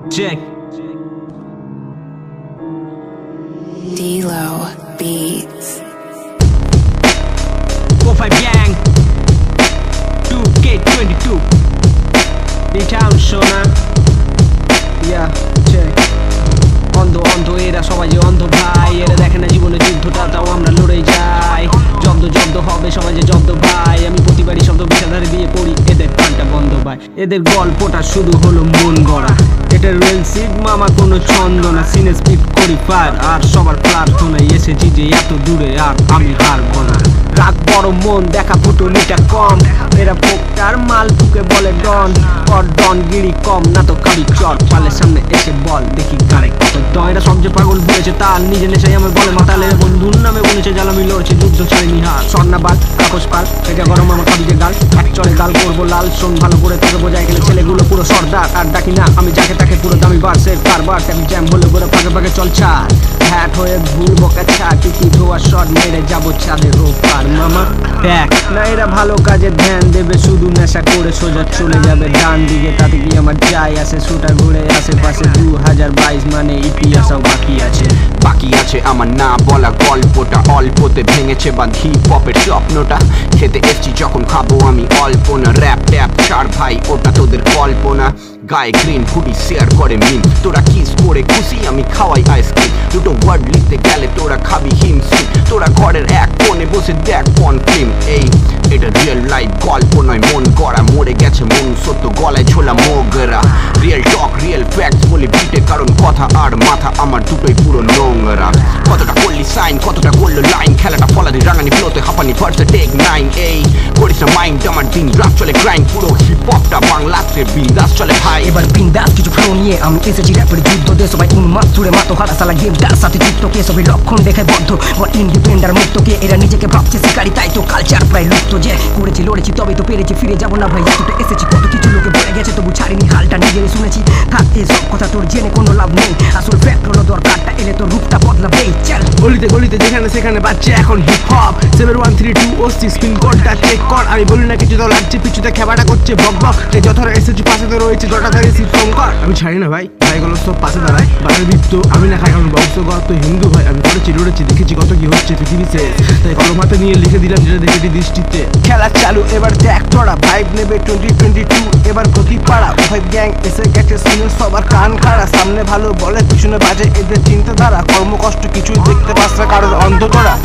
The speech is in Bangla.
Check. D-Lo Beats. O5GANG 2K22 D-Town শোনা ইয়া চেক অন্ধ এরা সবাই যে অন্ধ ভাই এরা দেখে না জীবনের যুদ্ধটা তাও আমরা লড়ে যাই জব্দ হবে সবাই যে জব্দ ভাই আমি প্রতিবারই শব্দ বিষাধারে দিয়ে পড়ি এদের কানটা বন্ধ ভাই এদের গল্পটা শুধু হলো মন গড়া এটা রিয়েল শিট মামা কোনো ছন্দ না সিনে স্পিড করি ফায়ার আর সবার প্রার্থনায় এসেছি যে এত দূরে আর আমি হারবো না রাগ বড় মন দেখা ফুটুলিটা কম এরা পোকটার মাল ফুকে বলে ডন কর ডনগিরি কম না তো কাবি চট পালের সামনে এসে বল দেখি গাড়ি কত ডন এরা সবচেয়ে পাগল বলেছে তার নিজে নেশাই আমার বলে মাতালে বন্ধুর নামে বলেছে জ্বালামি লড়ছে যুদ্ধ ছাড়িনি হার স্বর্ণাবাল কাকস পাল থেকে গরম আমার খাবি যে গাল এক চড়ে গাল করবো লাল শোন ভালো করে তোকে বোঝায় গেলে ছেলেগুলো পুরো সর্দার আর ডাকি না আমি যাকে তাকে পুরো দামি বাড়ছে কারবার ট্যাম জ্যাম হলে করে ফাঁকে ফাঁকে চল ছাড় হ্যাট হয়ে ভুল বকা ছাড় টিকি ধোয়া শট মেরে যাবো চাঁদের ওপার মামা দেখ না এরা ভালো কাজে ধ্যান দেবে শুধু নেশা করে সোজা চলে যাবে ডান দিকে তাতে কি আমার যাই আসে শুটার ঘুরে আশেপাশে 2022 মানে ইতিহাসও বাকি আছে আমার না বলা গল্পটা অল্পতে ভেঙেছে বা হিপ হপের স্বপ্নটা খেতে এসছি যখন খাবো আমি অল্প না র্যাপ ট্যাপ ছাড় ভাই ওটা তোদের কল্পনা গায়ে গ্রিন হুডি শেয়ার করে মিম তোরা কিস করে খুশি আমি খাওয়াই আইসক্রিম দুটো ওয়ার্ড লিখতে গেলে তোরা খাবি হিমসিম তোরা ঘরের এক কোণে বসে দেখ পন ফিল্ম এই এটা রিয়েল লাইফ গল্প নয় মন করা মরে গেছে মন সত্য গলায় ছোলা মগরা রিয়েল টক রিয়েল ফ্যাক্টস বলি বিটে কারণ কথা আর মাথা আমার দুটোই পুরো নোংরা কতটা করলি সাইন কতটা করলো লাইন খেলাটা ফলাদি রাঙানি ফ্লোতে হাঁপানি ফার্স্ট টেক 9 এই করিস না মাইন্ড আমার দিন রাত চলে গ্রাইন্ড পুরো হিপ হপটা বাংলাতে বিন্দাস চলে ভাই এবার বিন্দাস কিছু ফ্লো নিয়ে আমি এসেছি র্যাপের যুদ্ধ দিয়ে সবাই উন্মাদ জুড়ে মাতো হারা সালা গেমটার সাথে যুক্তকে সবাই লক্ষণ দেখে বদ্ধ বল ইন্ডিপেন্ডার মুক্তকে এরা নিজেকে ভাবছে শিকারি তাই তো কালচার প্রায় লুপ্ত যে করেছি লড়েছি তবে তো পেরেছি ফিরে যাবো না ভাই এতটা এসেছি কত কিছু লোকে বলে গেছে তবু ছাড়িনি হালটা নিজেই শুনেছি থাক এই সব কথা তোর জেনে কোনো লাভ নেই আসল ফ্যাক্ট হলো দরকারটা এলে তোর রূপটা বদলাবে চল গলিতে যেখানে সেখানে বাচ্চা এখন হিপ হপ 7132 ওসি স্পিন কোডটা চেক কর আমি বলি না কিছু তো লাগছে পিছুতে খেবাটা করছে বক বক যে যতটা এসেছি পাশে তো রয়েছে জটাধারে সিফম কর আমি ছাড়ি না ভাই ভাইগুলো সব পাশে দাঁড়ায় বাড়ির বিপ্ত আমি না খাই কারণ বংশগত হিন্দু ভাই আমি করেছি লড়েছি দেখেছি কত কি হচ্ছে পৃথিবী শেষ তাই কলম হাতে নিয়ে লিখে দিলাম যেটা দেখেছি দৃষ্টিতে খেলা চালু এবার দেখ তোরা ভাইব নেবে 2022 এবার প্রতি পাড়া O5GANG এসে গেছে শুনে সবার কান খাড়া সামনে ভালো বলে পিছনে বাজে এদের চিন্তাধারা কর্মকষ্ট কিছুই দেখতে পাস না কারোর অন্ধ তোরা